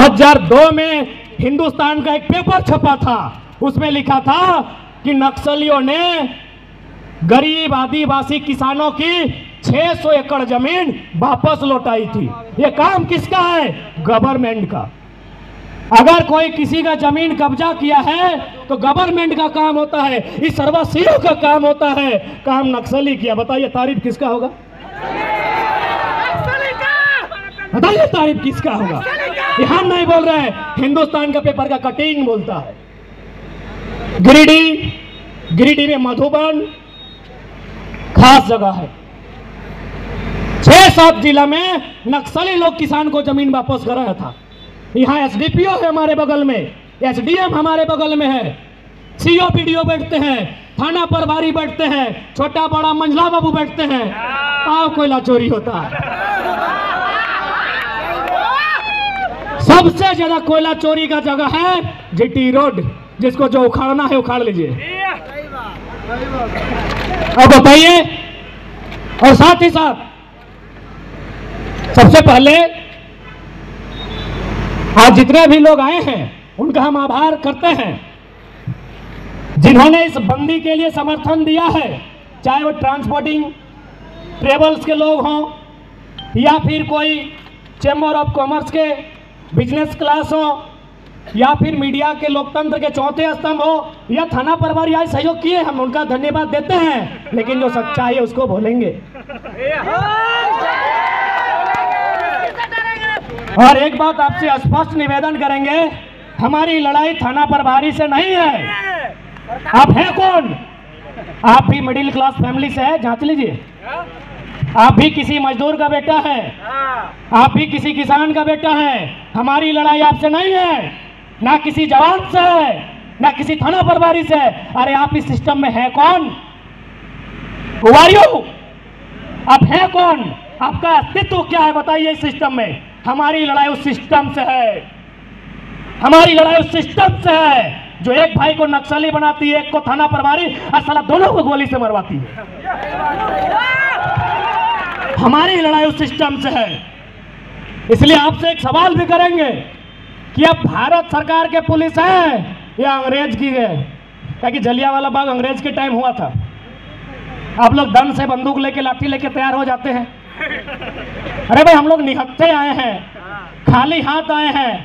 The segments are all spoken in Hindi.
2002 में हिंदुस्तान का एक पेपर छपा था, उसमें लिखा था कि नक्सलियों ने गरीब आदिवासी किसानों की 600 एकड़ जमीन वापस लौटाई थी। ये काम किसका है? गवर्नमेंट का। अगर कोई किसी का जमीन कब्जा किया है तो गवर्नमेंट का काम होता है, इस सर्वसियों का काम होता है। काम नक्सली किया, बताइए तारीफ किसका होगा? बताइए तारीफ किसका होगा? ये हम नहीं बोल रहे हैं, हिंदुस्तान का पेपर का कटिंग बोलता है। गिरिडीह में मधुबन खास जगह है। 6-7 जिला में नक्सली लोग किसान को जमीन वापस कराया था। यहाँ एसडीपीओ है हमारे बगल में, एसडीएम हमारे बगल में है, सीओ पीडीओ बैठते हैं, थाना प्रभारी बैठते हैं, छोटा बड़ा मंझला बाबू बैठते हैं। आओ कोयला चोरी होता है। सबसे ज्यादा कोयला चोरी का जगह है जीटी रोड, जिसको जो उखाड़ना है उखाड़ लीजिए। अब बताइए, और साथ ही साथ सबसे पहले आज जितने भी लोग आए हैं उनका हम आभार करते हैं, जिन्होंने इस बंदी के लिए समर्थन दिया है, चाहे वो ट्रांसपोर्टिंग ट्रेवल्स के लोग हों या फिर कोई चैम्बर ऑफ कॉमर्स के बिजनेस क्लास हो या फिर मीडिया के लोकतंत्र के चौथे स्तंभ हो या थाना प्रभारी आज सहयोग किए, हम उनका धन्यवाद देते हैं। लेकिन जो सच्चाई है उसको बोलेंगे। और एक बात आपसे स्पष्ट निवेदन करेंगे, हमारी लड़ाई थाना प्रभारी से नहीं है। आप हैं कौन? आप भी मिडिल क्लास फैमिली से है, जांच लीजिए। आप भी किसी मजदूर का बेटा है, आप भी किसी किसान का बेटा है। हमारी लड़ाई आपसे नहीं है, ना किसी जवान से है, ना किसी थाना प्रभारी से। अरे आप इस सिस्टम में है कौन? Who are you? आप हैं कौन? आपका अस्तित्व क्या है? बताइए इस सिस्टम में। हमारी लड़ाई उस सिस्टम से है, हमारी लड़ाई उस सिस्टम से है जो एक भाई को नक्सली बनाती है, एक को थाना प्रभारी, और साला दोनों को गोली से मरवाती है। हमारी लड़ाई उस सिस्टम से है। इसलिए आपसे एक सवाल भी करेंगे कि अब भारत सरकार के पुलिस है या अंग्रेज की है? क्या कि जलियांवाला बाग अंग्रेज के टाइम हुआ था। आप लोग दन से बंदूक लेके लाठी लेके तैयार हो जाते हैं। अरे भाई, हम लोग निहत्थे आए हैं, खाली हाथ आए हैं,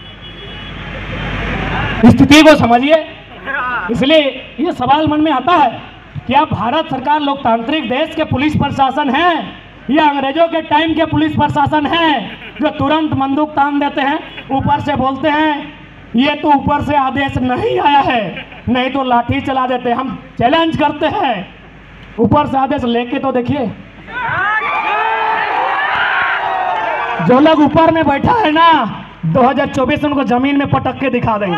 स्थिति को समझिए। इसलिए ये सवाल मन में आता है कि अब भारत सरकार लोकतांत्रिक देश के पुलिस प्रशासन है या अंग्रेजों के टाइम के पुलिस प्रशासन है जो तुरंत बंदूक तान देते हैं, ऊपर से बोलते हैं ये तो ऊपर से आदेश नहीं आया है, नहीं तो लाठी चला देते हैं। हम चैलेंज करते हैं, ऊपर से आदेश लेके तो देखिए। जो लोग ऊपर में बैठा है ना, 2024 में उनको जमीन में पटक के दिखा देंगे।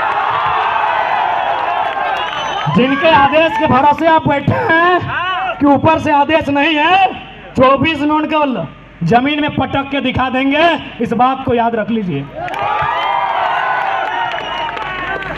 जिनके आदेश के भरोसे आप बैठे हैं कि ऊपर से आदेश नहीं है, 24 में उनको जमीन में पटक के दिखा देंगे। इस बात को याद रख लीजिए।